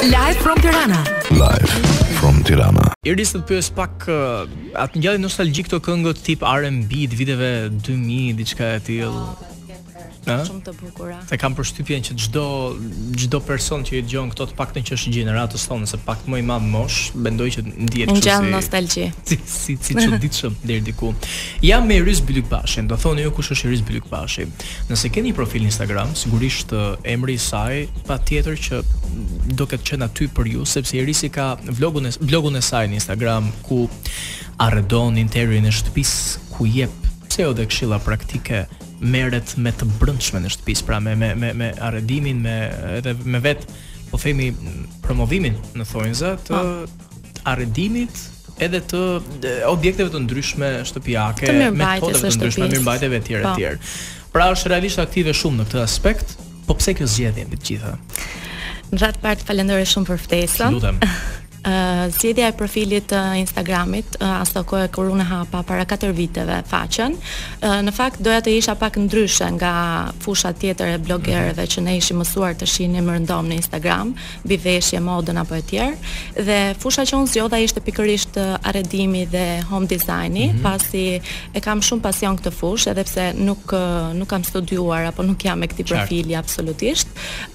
Live from Tirana. Live from Tirana. Iris të pyes pak atë ngjalli nostalgjik këto këngët tip R&B të viteve 2000 diçka e tillë. Shumë të bukura. Se kam përshtypjen që çdo person që i dëgjon këto të paktën që është gjeneratës tonë, se pak më i madh mosh, mendoj që ndihet kështu si nostalgji. Si çuditshëm deri diku. Jam me Iris Bylykbashi. Do thoni ju kush është Iris Bylykbashi. Nëse keni një profil Instagram, sigurisht emri i saj patjetër që do ketë qenë aty për ju, sepse Irisi ka blogun e saj në Instagram ku arredon interiorin e shtëpisë, ku jep pseudo dhe këshilla praktike, merret me të brendshme në shtëpisë, pra me arredimin, me vet, po themi, promovimin në thonjza të arredimit edhe të objekteve të ndryshme shtëpiake, metodave të ndryshme mirëmbajtjeve etj etj. Pra është realisht aktive shumë në këtë aspekt, po pse kjo zgjedhje mbi të gjitha? Në ratë parë falenderoj shumë për ftesën. Lutem. Zgjedhja e profilit të Instagramit ato kohë kur unë hapa para 4 viteve faqen. Në fakt doja të isha pak ndryshe nga fusha tjetër e blogerëve që ne ishim mësuar të shihnim rëndom në Instagram, mbi veshje, modën apo etj. Dhe fusha që unë zgjodha ishte pikërisht arredimi dhe home designi, pasi e kam shumë pasion këtë fushë, edhe pse nuk kam studiuar apo nuk jam me këtij profili absolutisht.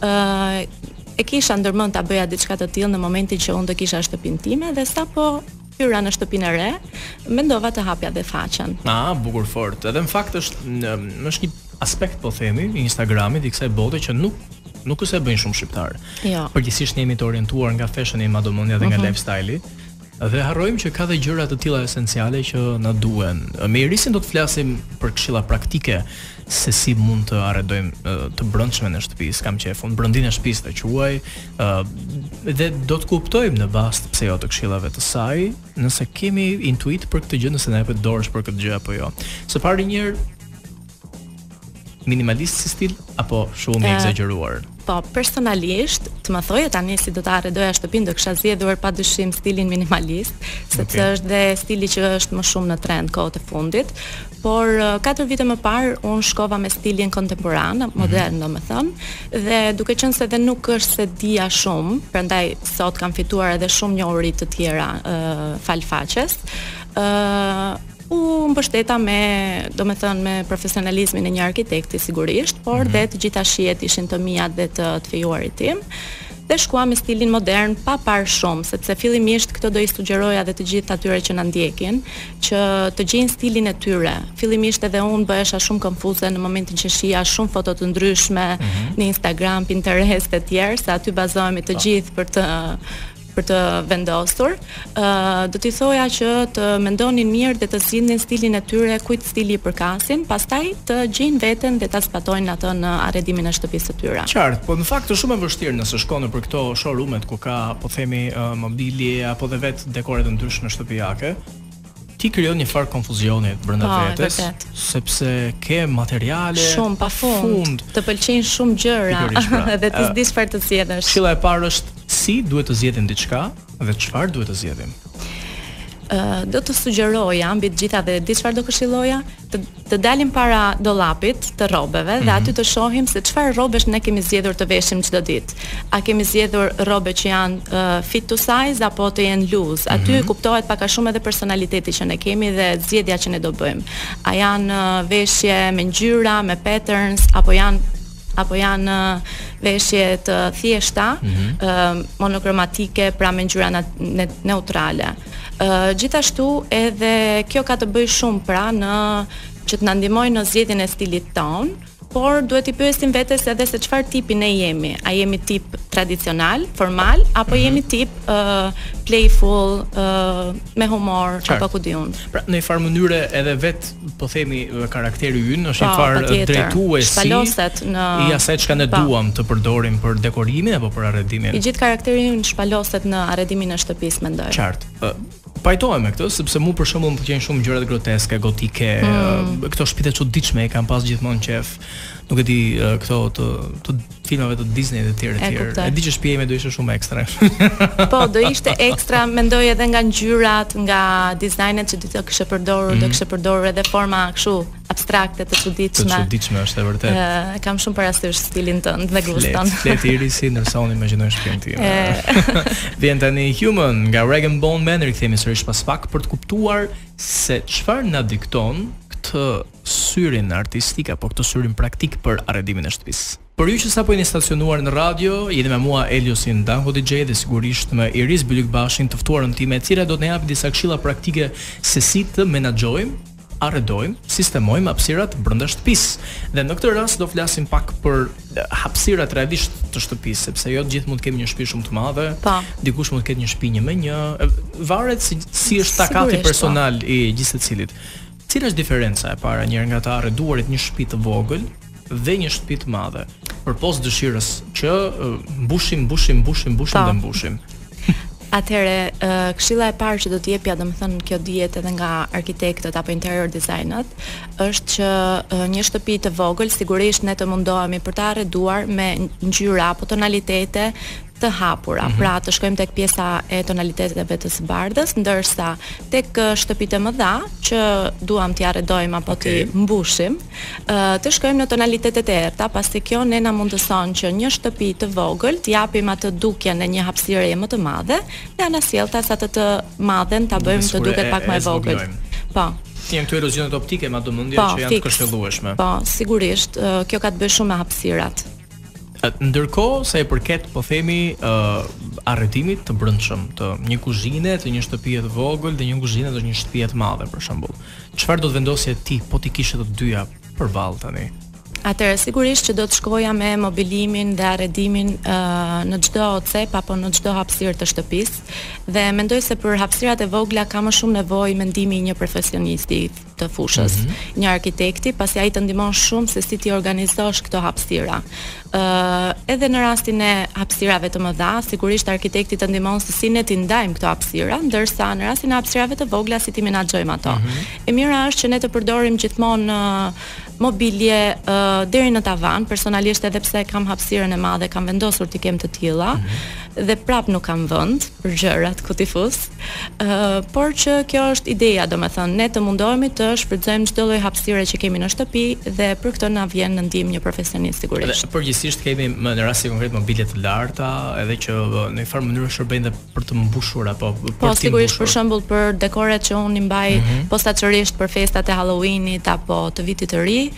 E kisha ndërmend ta bëja diçka të tillë në momentin që unë do kisha shtëpinë time dhe sapo hyra në shtëpinë e re, mendova të hapja dhe faqen. Bukur fort. Edhe në fakt është një aspekt, po themi, i Instagramit i kësaj bote që nuk se bëjnë shumë shqiptar. Jo. Përgjithsisht ne jemi të orientuar nga fashioni, madomonia dhe nga lifestyle-i. Dhe harrojmë që ka dhe gjëra të tilla esenciale që na duhen. Me Irisin do të flasim për këshilla praktike se si mund të arredojmë të brendshme në shtëpisë, kam qejf, brendin e shtëpisë të quaj, dhe do të kuptojmë në bazë pse jo të këshillave të saj, nëse kemi intuit për këtë gjë, nëse na jepet dorësh për këtë gjë apo jo. Së pari një herë, minimalist si stil apo shumë i egzageruar? Po, personalisht, të më thoje tani si do të arredoja shtëpinë, do kisha zgjedhur padyshim stilin minimalist, sepse është dhe stili që është më shumë në trend kohët e fundit, por 4 vite më parë unë shkova me stilin kontemporan, modern domethënë, dhe duke qenë se dhe nuk është se dija shumë, prandaj sot kam fituar edhe shumë njohuri të tjera fal faqes. U mbështeta me profesionalizmin e një arkitekti sigurisht, por dhe të gjitha shijet ishin të mia dhe të fejuarit tim. Dhe shkua me stilin modern pa parë shumë, sepse fillimisht këtë do i sugjeroja dhe të gjithë atyre që na ndjekin, që të gjejnë stilin e tyre. Fillimisht edhe unë bëhesha shumë konfuze në momentin që shija shumë foto të ndryshme në Instagram, Pinterest e tjerë, se aty bazohemi të gjithë për të vendosur. Do t'i thoja që të mendonin mirë dhe të zgjidhnin stilin e tyre, kujt stili i përkasin, pastaj të gjejnë veten dhe ta zbatojnë atë në arredimin e shtëpisë së tyre. Qartë, po në fakt është shumë e vështirë nëse shkon nëpër këto showroomet ku ka, po themi, mobilje apo dhe vetë dekore të ndryshme shtëpiake. Ti krijon një farë konfuzioni brenda vetes, sepse ke materiale shumë pafund, të pëlqejnë shumë gjëra dhe ti s'di çfarë të zgjedhësh. Këshilla e parë është si duhet të zgjedhim diçka dhe çfarë duhet të zgjedhim. Do të sugjeroja mbi të gjitha dhe di çfarë do këshilloja, të dalim para dollapit të rrobeve dhe aty të shohim se çfarë rrobesh ne kemi zgjedhur të veshim çdo ditë. A kemi zgjedhur rrobe që janë fit to size apo të jenë loose? Aty kuptohet pak a shumë edhe personaliteti që ne kemi dhe zgjedhja që ne do bëjmë. A janë veshje me ngjyra, me patterns apo janë veshje të thjeshta, monokromatike, pra me ngjyra neutrale. Gjithashtu edhe kjo ka të bëjë shumë pra që të na ndihmojë në zgjedhjen e stilit ton, por duhet i pyesim vetes edhe se çfarë tipi ne jemi. A jemi tip tradicional, formal, apo jemi tip playful, me humor, apo ku di unë. Pra, në një farë mënyre edhe vet, po themi, karakteri ynë është një farë drejtuesi i asaj çka ne duam të përdorim për dekorimin apo për arredimin. I gjithë karakteri ynë shpaloset në arredimin e shtëpisë, mendoj. Qartë. Pajtohem me këtë, sepse mu për shembull më pëlqejnë shumë gjërat groteske, gotike, këto shtëpitë çuditshme, i kam pas gjithmonë qef. nuk e di këto të filmave të Disney dhe të tjerë. E di që shtëpia ime do ishte shumë ekstra. Po, do ishte ekstra, mendoj edhe nga ngjyrat, nga dizajnet që do kishte përdorur, do kishte përdorur edhe forma kështu abstrakte të çuditshme. Të çuditshme është e vërtet. Kam shumë parasysh stilin tënd dhe guston. Flet Irisi ndërsa unë imagjinoj shtëpinë time. Vjen tani Human nga Rag & Bone Man, rikthehemi sërish pas pak për të kuptuar se çfarë na dikton këtë syrin artistik apo këtë syrin praktik për arredimin e shtëpisë. Për ju që sapo jeni stacionuar në radio, jeni me mua Eliosin Danko Dj dhe sigurisht me Iris Bylykbashin, të ftuarën time, e cila do të na japë disa këshilla praktike se si të menaxhojmë, arredojmë, sistemojmë hapësirat brenda shtëpisë. Dhe në këtë rast do flasim pak për hapësirat realisht të shtëpisë, sepse jo të gjithë mund të kemi një shtëpi shumë të madhe, dikush mund të ketë një shtëpi 1-1, varet si është takati personal i gjithë secilit. Cila është diferenca e para njëherë nga të arreduarit një shtëpi të vogël dhe një shtëpi të madhe, përpos dëshirës që mbushim dhe mbushim. Atëherë, këshilla e parë që do të jepja, domethënë kjo dihet edhe nga arkitektët apo interior designert, është që një shtëpi të vogël sigurisht ne të mundohemi për të arreduar me ngjyra apo tonalitete të hapura, pra të shkojmë tek pjesa e tonaliteteve të së bardhës, ndërsa tek shtëpitë e mëdha që duam t'i arredojmë apo t'i mbushim, të shkojmë në tonalitetet e errta, pasi kjo ne na mundëson që një shtëpi të vogël t'i japim atë dukjen e një hapësireje më të madhe, dhe anasjelltas atë të madhen ta bëjmë të duket pak më e vogël. Po. Janë këto erozionet optike me domendje që janë të këshillueshme. Po, sigurisht, kjo ka të bëjë shumë me hapësirat. Ndërkohë sa i përket po themi arredimit të brendshëm të një kuzhine, të një shtëpie të vogël dhe një kuzhine të një shtëpie të madhe për shembull. Çfarë do të vendosje ti po ti kishe të dyja përballë tani? Atëherë sigurisht që do të shkoja me mobilimin dhe arredimin në çdo cep apo në çdo hapësirë të shtëpisë, dhe mendoj se për hapësirat e vogla ka më shumë nevojë mendimi i një profesionisti të fushës, një arkitekti, pasi ai të ndihmon shumë se si ti organizosh këto hapësira. Edhe në rastin e hapësirave të mëdha, sigurisht arkitekti të ndihmon se si ne ti ndajmë këto hapësira, ndërsa në rastin e hapësirave të vogla si ti menaxhojmë ato. E mira është që ne të përdorim gjithmonë mobilje deri në tavan, personalisht edhe pse kam hapësirën e madhe, kam vendosur t'i kem të tilla, dhe prap nuk kam vend për gjërat ku t'i fus, por që kjo është ideja, domethënë ne të mundohemi të shfrytëzojmë çdo lloj hapësire që kemi në shtëpi, dhe për këtë na vjen në ndihmë një profesionist sigurisht. Dhe përgjithsisht kemi në rasti konkret mobilje të larta, edhe që në një farë mënyrë shërbejnë dhe për të mbushur apo për të mbushur. Po sigurisht për shembull për dekoret që unë i mbaj posaçërisht për festat e Halloweenit apo të vitit të ri,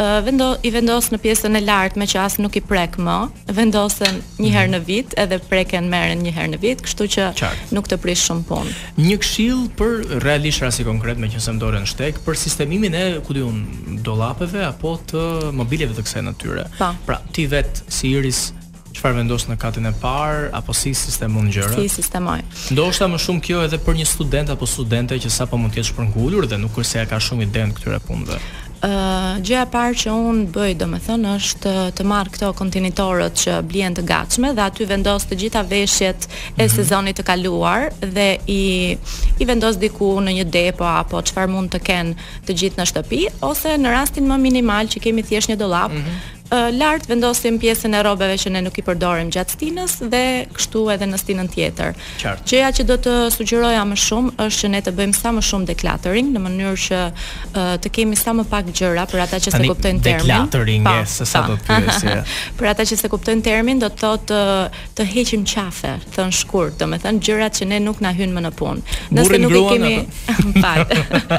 i vendos në pjesën e lartme që as nuk i prek më, vendosen një herë në vit, edhe preken merren një herë në vit, kështu që nuk të prish shumë punë. Një këshill për realisht rasti konkret me që më dorën shtek për sistemimin e dollapeve apo të mobiljeve të kësaj natyre. Pra, ti vet si Iris çfarë vendos në katin e parë apo si sistemon gjërat? Si sistemoj. Ndoshta më shumë kjo edhe për një student apo studente që sapo mund të jetë shpërngulur dhe nuk është se ka shumë ide në këtyre punëve. Gjëja e parë që unë bëj, domethënë, është të marr këto kontenitorët që blihen të gatshme dhe aty vendos të gjitha veshjet e sezonit të kaluar dhe i vendos diku në një depo apo çfarë mund të kenë të gjithë në shtëpi, ose në rastin më minimal që kemi thjesht një dollap, lart vendosim pjesën e rrobave që ne nuk i përdorim gjatë stinës dhe kështu edhe në stinën tjetër. Gjëja që do të sugjeroja më shumë është që ne të bëjmë sa më shumë decluttering në mënyrë që të kemi sa më pak gjëra për ata që se kuptojnë termin. Decluttering se sa do të pyesje. Për ata që se kuptojnë termin do të thotë të heqim qafe, thën shkurt, domethënë gjërat që ne nuk na hyjnë më në punë. Nëse nuk i kemi fal.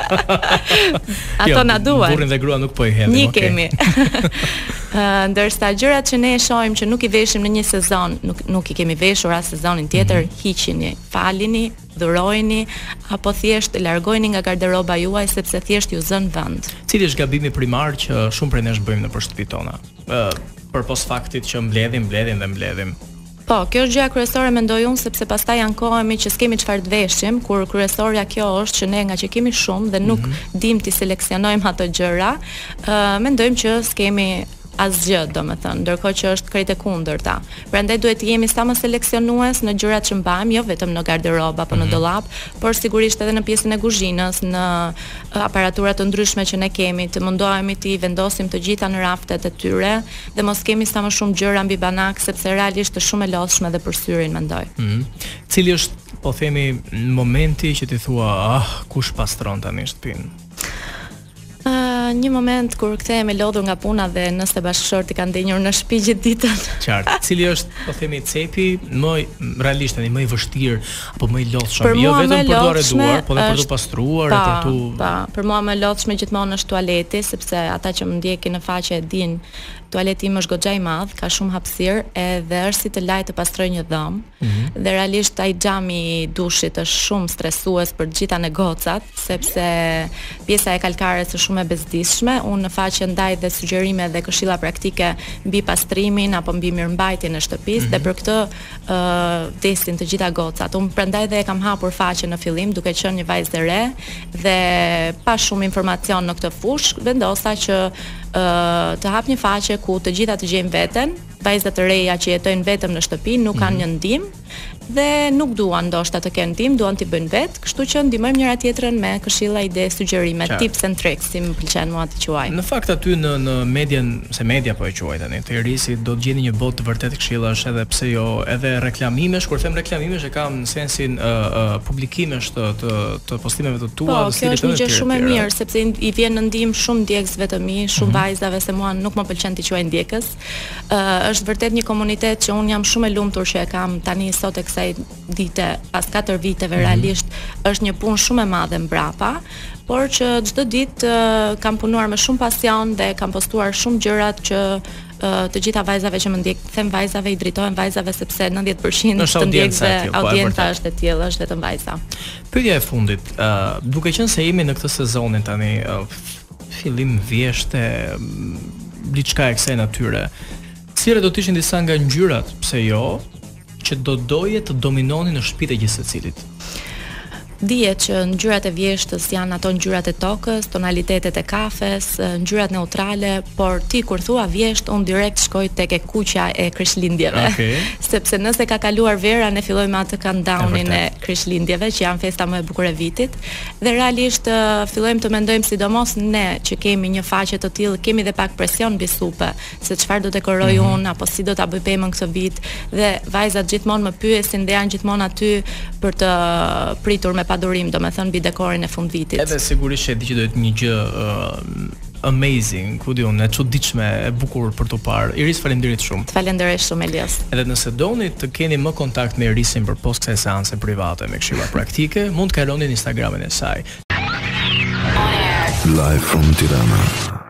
Ato na duan. Burrin dhe grua nuk po i hedhim. Një kemi. Ndërsa gjërat që ne shohim që nuk i veshim në një sezon, nuk i kemi veshur as sezonin tjetër, hiqini, falini, dhurojini apo thjesht largojini nga garderoba juaj sepse thjesht ju zën vend. Cili është gabimi primar që shumë prej nesh bëjmë në shtëpitë tona? Përpos faktit që mbledhim. Po, kjo është gjëja kryesore mendoj unë, sepse pastaj ankohemi që s'kemi çfarë të veshim, kur kryesorja kjo është që ne nga që kemi shumë dhe nuk dim të seleksionojmë ato gjëra, mendojmë që s'kemi asgjë, domethënë, ndërkohë që është krejt e kundërta. Prandaj duhet të jemi sa më seleksionues në gjërat që mbajmë, jo vetëm në garderob apo në dollap, por sigurisht edhe në pjesën e kuzhinës, në aparatura të ndryshme që ne kemi, të mundohemi të vendosim të gjitha në raftet e tyre dhe mos kemi sa më shumë gjëra mbi banak, sepse realisht është shumë e lodhshme dhe për syrin, mendoj. Cili është, po themi, momenti që ti thua, kush pastron tani shtëpinë? Një moment kur kthehemi lodhur nga puna dhe nëse bashkëshorti ka ndenjur në shtëpi gjithë ditën. Qartë. Cili është, po themi, cepi më realisht tani më i vështirë apo më i lodhshëm, jo vetëm për t'u duar, por edhe për t'u pastruar e për t'u. Për mua më lodhshme gjithmonë është tualeti, sepse ata që më ndjekin në faqe e dinë tualeti im është goxha i madh, ka shumë hapësirë edhe është si të lajë të pastroj një dhomë. Dhe realisht ai xhami i dushit është shumë stresues për të gjitha negocat, sepse pjesa e kalkares është shumë e bezdishme. Unë në faqe ndaj dhe sugjerime dhe këshilla praktike mbi pastrimin apo mbi mirëmbajtjen e shtëpisë dhe për këtë vdesin të gjitha gocat. Unë prandaj dhe e kam hapur faqen në fillim duke qenë një vajzë e re dhe pa shumë informacion në këtë fushë, vendosa që të hap një faqe ku të gjitha të gjejnë veten, vajzat e reja që jetojnë vetëm në shtëpi nuk kanë një ndihmë dhe nuk duan ndoshta të kenë ndihmë, duan t'i bëjnë vetë, kështu që ndihmojmë njëra tjetrën me këshilla, ide, sugjerime, tips and tricks, si më pëlqen mua të quaj. Në fakt aty në median, se media po e quaj tani, të risi do të gjeni një botë të vërtet këshillash, edhe pse jo, edhe reklamimesh, kur them reklamimesh e kam në sensin publikimesh të postimeve të tua, po, kjo është një gjë shumë e mirë, sepse i vjen në ndihmë shumë ndjekësve të mi, shumë vajzave, se mua nuk më pëlqen të quaj ndjekës. Është vërtet një komunitet që un jam shumë e lumtur që e kam tani sot e kësaj dite, pas 4 viteve realisht është një punë shumë e madhe mbrapa, por që çdo ditë kam punuar me shumë pasion dhe kam postuar shumë gjërat që të gjitha vajzave që më ndjek, them vajzave, i drejtohen vajzave sepse 90% të ndjekëve audienca është e tillë, është vetëm vajza. Pyetja e fundit, duke qenë se jemi në këtë sezonin tani, fillim vjeshte, diçka e kësaj natyre, cilat do të ishin disa nga ngjyrat, pse jo, që do doje të dominonin në shtëpitë e gjithë secilit? Dihet që ngjyrat e vjeshtës janë ato ngjyrat e tokës, tonalitetet e kafes, ngjyrat neutrale, por ti kur thua vjesht, unë direkt shkoj tek e kuqja e krishtlindjeve. Sepse nëse ka kaluar vera, ne fillojmë atë countdownin e krishtlindjeve, që janë festa më e bukur e vitit, dhe realisht fillojmë të mendojmë, sidomos ne që kemi një faqe të tillë, kemi dhe pak presion mbi supe, se çfarë do të dekoroj unë apo si do ta bëj pemën këtë vit, dhe vajzat gjithmonë më pyesin dhe janë gjithmonë aty për të pritur me padurim, domethënë mbi dekorin e fundvitit. Edhe sigurisht e di që do të një gjë amazing, ku diun, e çuditshme, e bukur për tu parë. Iris, faleminderit shumë. Falenderoj shumë Elios. Edhe nëse doni të keni më kontakt me Irisin për post kësaj seance private me këshilla praktike, mund të kaloni në Instagramin e saj. Live from Tirana.